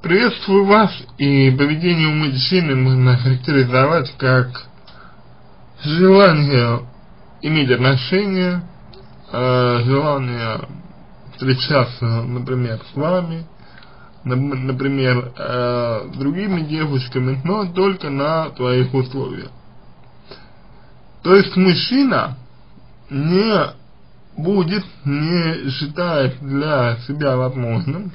Приветствую вас, и поведение у мужчины можно характеризовать как желание иметь отношения, желание встречаться, например, с вами, например, с другими девушками, но только на твоих условиях. То есть мужчина не считает для себя возможным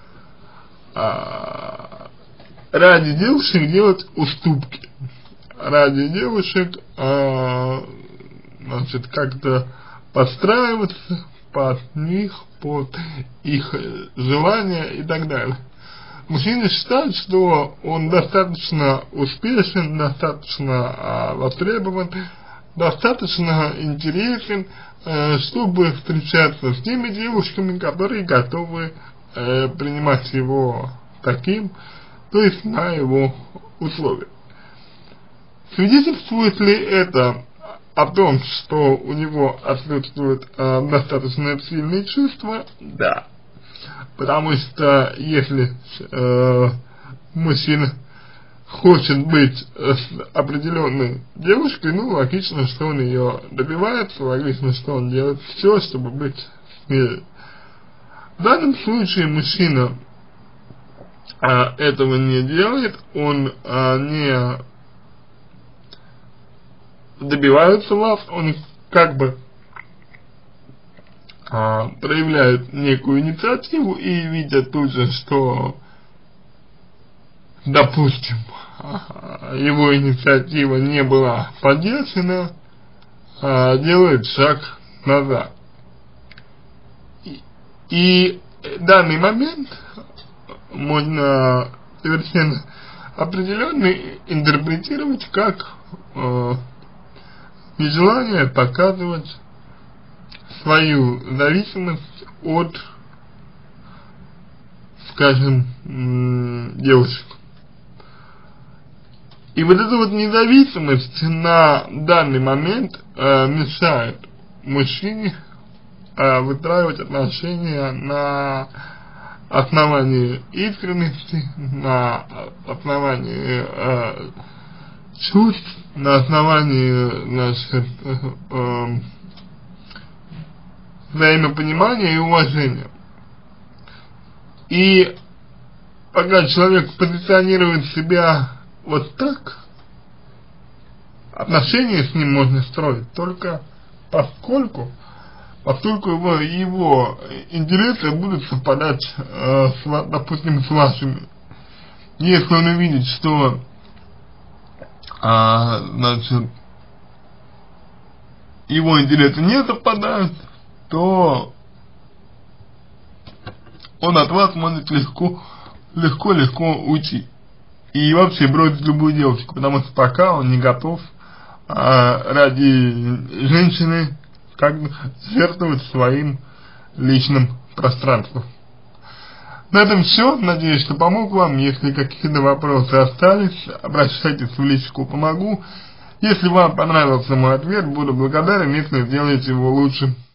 ради девушек делать уступки, ради девушек значит, как-то подстраиваться под них, под их желания и так далее. Мужчина считает, что он достаточно успешен, достаточно востребован, достаточно интересен, чтобы встречаться с теми девушками, которые готовы принимать его таким, то есть на его условиях. Свидетельствует ли это о том, что у него отсутствуют достаточно сильные чувства? Да. Потому что если мужчина хочет быть с определенной девушкой, ну, логично, что он ее добивается, логично, что он делает все, чтобы быть с ней. В данном случае мужчина этого не делает, он не добивается вас, он как бы проявляет некую инициативу и видя тут же, что, допустим, его инициатива не была поддержана, делает шаг назад. И данный момент можно совершенно определенно интерпретировать как нежелание показывать свою зависимость от, скажем, девушек. И вот эта вот независимость на данный момент мешает мужчине выстраивать отношения на основании искренности, на основании чувств, на основании, значит, взаимопонимания и уважения. И пока человек позиционирует себя вот так, отношения с ним можно строить только поскольку его интересы будут совпадать, допустим, с вашими. Если он увидит, что значит, его интересы не совпадают, то он от вас может легко уйти. И вообще бросить любую девушку, потому что пока он не готов ради женщины как бы жертвовать своим личным пространством. На этом все. Надеюсь, что помог вам. Если какие-то вопросы остались, обращайтесь в личку, помогу. Если вам понравился мой ответ, буду благодарен, если сделаете его лучше.